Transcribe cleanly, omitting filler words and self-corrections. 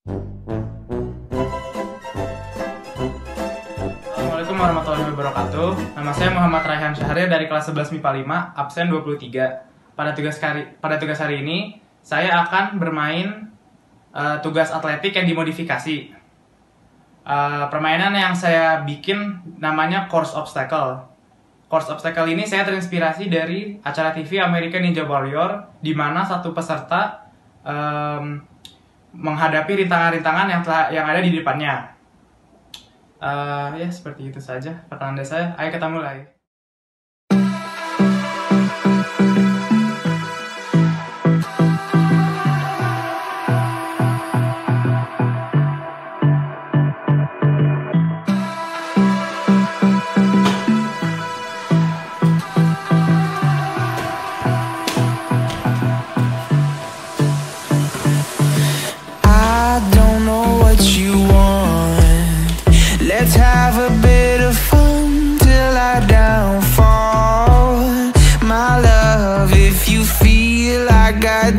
Assalamualaikum warahmatullahi wabarakatuh. Nama saya Muhammad Raihan Syahrir dari kelas 11 MIPA 5, absen 23. Pada tugas hari ini, saya akan bermain tugas atletik yang dimodifikasi. Permainan yang saya bikin namanya Course Obstacle. Course Obstacle ini saya terinspirasi dari acara TV American Ninja Warrior, di mana satu peserta menghadapi rintangan-rintangan yang ada di depannya. Ya seperti itu saja pertanyaan dari saya. Ayo kita mulai. I don't know what you want. Let's have a bit of fun till I downfall. My love, if you feel I got